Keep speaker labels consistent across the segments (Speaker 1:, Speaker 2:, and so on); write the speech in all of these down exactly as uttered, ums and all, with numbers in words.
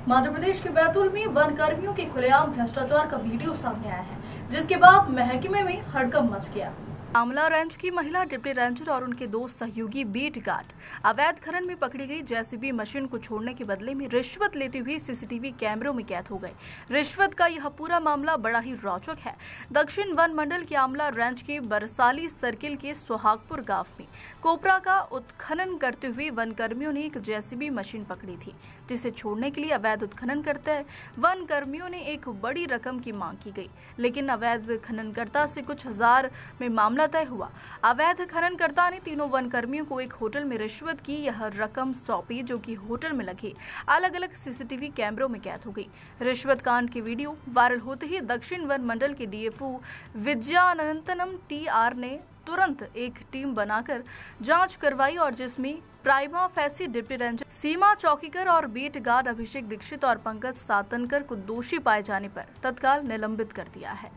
Speaker 1: मध्य प्रदेश के बैतूल में वन कर्मियों के खुलेआम भ्रष्टाचार का वीडियो सामने आया है, जिसके बाद महकमे में हड़कंप मच गया। आमला रेंज की महिला डिप्टी रेंजर और उनके दो सहयोगी बीट गार्ड अवैध खनन में पकड़ी गई जेसीबी मशीन को छोड़ने के बदले में रिश्वत लेते हुए सीसीटीवी कैमरों में कैद हो गए। रिश्वत का यह पूरा मामला बड़ा ही रोचक है। दक्षिण वन मंडल के आमला रेंज के बरसाली सर्किल के सुहागपुर गांव में कोपरा का उत्खनन करते हुए वन कर्मियों ने एक जेसीबी मशीन पकड़ी थी, जिसे छोड़ने के लिए अवैध उत्खनन करते वन कर्मियों ने एक बड़ी रकम की मांग की गई, लेकिन अवैध खननकर्ता से कुछ हजार में मामला तय हुआ। अवैध खननकर्ता ने तीनों वन कर्मियों को एक होटल में रिश्वत की यह रकम सौंपी, जो कि होटल में लगे अलग अलग सीसीटीवी कैमरों में कैद हो गई। रिश्वत कांड की वीडियो वायरल होते ही दक्षिण वन मंडल के डीएफओ विजयानंतनम टी आर ने तुरंत एक टीम बनाकर जांच करवाई और जिसमें prima facie deputy ranger Seema Chaukikar और बीट गार्ड अभिषेक दीक्षित और पंकज सातनकर को दोषी पाए जाने पर तत्काल निलंबित कर दिया है।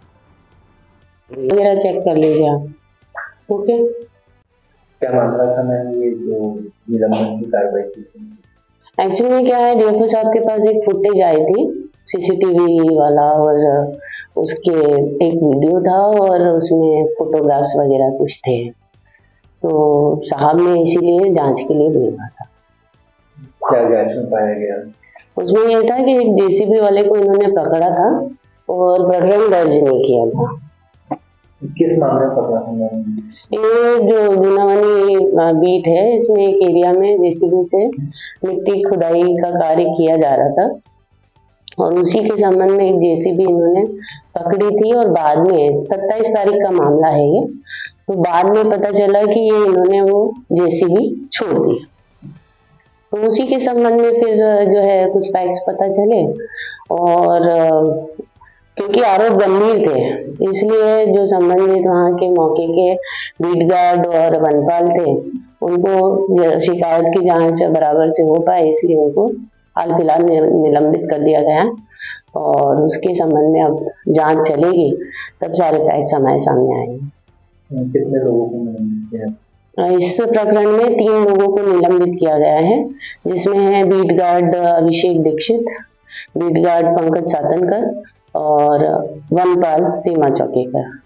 Speaker 2: मेरा चेक कर लीजिए आप। ओके,
Speaker 3: क्या मामला था मैम ये जो निलंबन की कार्रवाई की?
Speaker 2: एक्चुअली क्या है, डीएफओ साहब के पास एक फुटेज आई थी सीसीटीवी वाला और उसके एक वीडियो था और उसमें फोटोग्राफ्स वगैरह कुछ थे, तो साहब ने इसीलिए जांच के लिए भेजा था।
Speaker 3: क्या जांच में पाया गया?
Speaker 2: उसमें ये था कि एक जेसीबी वाले को इन्होंने पकड़ा था और प्रकरण दर्ज नहीं किया था।
Speaker 3: किस मामले में पकड़ा था?
Speaker 2: ये जो जुनावनी बीट है, इसमें एक एरिया में जेसीबी से मिट्टी खुदाई का कार्य किया जा रहा था और उसी के संबंध में एक जेसीबी इन्होंने पकड़ी थी और बाद में सत्ताईस तारीख का मामला है ये, तो बाद में पता चला कि ये इन्होंने वो जेसीबी छोड़ दिया। तो उसी के संबंध में फिर जो है कुछ फैक्ट्स पता चले और क्योंकि आरोप गंभीर थे, इसलिए जो संबंधित वहाँ के मौके के बीट गार्ड और वनपाल थे उनको शिकायत की जांच बराबर से हो पाए, इसलिए उनको हाल फिलहाल निलंबित कर दिया गया और उसके संबंध में अब जांच चलेगी, तब सारे फैक्ट्स हमारे सामने आएंगे।
Speaker 3: कितने लोगों को निलंबित किया?
Speaker 2: इस प्रकरण में तीन लोगों को निलंबित किया गया है, जिसमें है beat guard Abhishek Dixit, beat guard Pankaj Satankar और वनपाल सीमा चौकीकर।